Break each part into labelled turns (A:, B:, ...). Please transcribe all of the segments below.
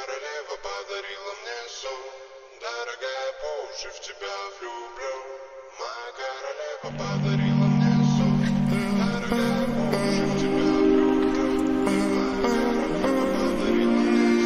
A: королева подарила мне сон. Дорогая, по уши в тебя влюблю. Моя королева подарила мне сон. Дорогая, по уши в тебя влюблю. Моя королева подарила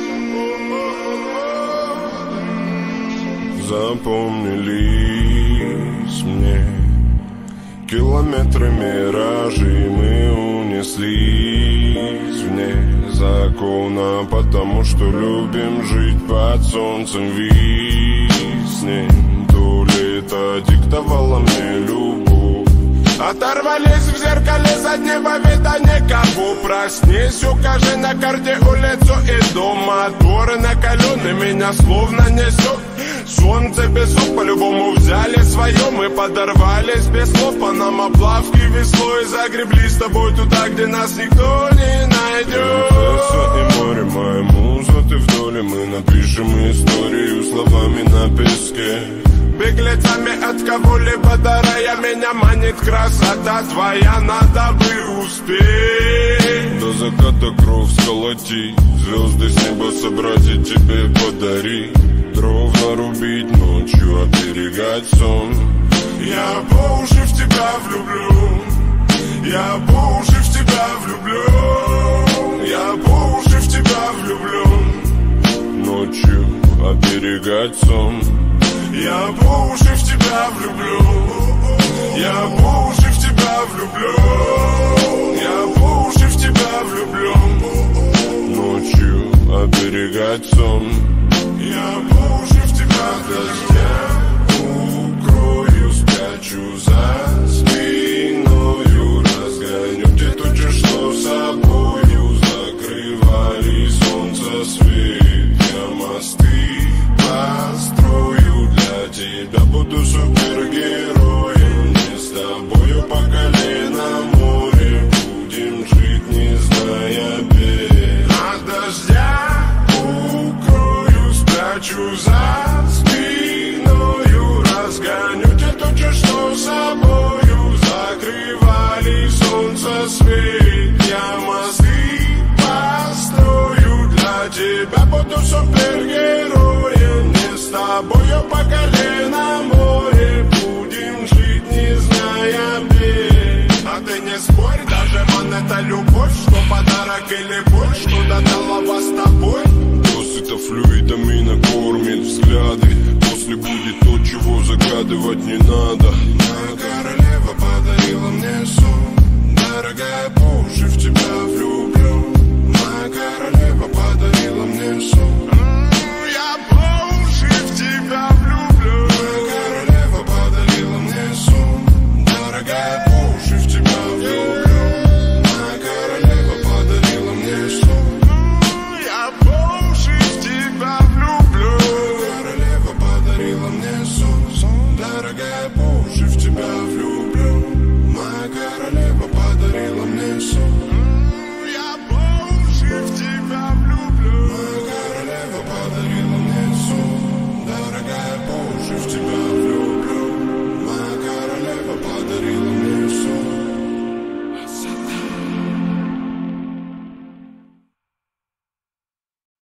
A: мне сон. Запомнились мне километры миражей, мы унеслись вне закона, потому что любим жить под солнцем виснем. То лето диктовало мне любовь. Оторвались в зеркале заднего вида никого. Проснись, укажи на карте улицу и дом. Моторы накалены, меня словно несет. Солнце без слов по-любому взяли свое. Мы подорвались без слов, по нам оплавки веслой. Загребли с тобой туда, где нас никто не найдет. Принцесса и море, моя муза, ты в доле. Мы напишем историю словами на песке. Беглецами от кого-либо дарая, меня манит красота твоя, надо бы успеть. До заката кровь сколотить, звезды с неба собрать и тебе подарить. Дров нарубить ночью, оберегать сон. Я по уши в тебя влюблю. Я по уши в тебя влюблю. Я по уши в тебя влюблю. Ночью оберегать сон. Я по уши в тебя влюблю. Я по уши в тебя влюблю. Я по уши в тебя влюблю. Ночью оберегать сон. Я по уши в тебя дождя укрою, спрячу за спиною, разгоню те тучи, что собою закрывали солнце свет. Я мосты построю для тебя, буду супергероем. Мы с тобою по колено море будем жить, не зная бед. От дождя спрячу за спиною, разгоню те тучи, что собою закрывали солнце свет. Я мосты построю для тебя, буду супергероем. Не с тобою по колено море будем жить, не зная бед. А ты не спорь, даже монета любовь, что подарок или боль, что додала вас с тобой. Это флюидами накормит взгляды. После будет то, чего загадывать не надо.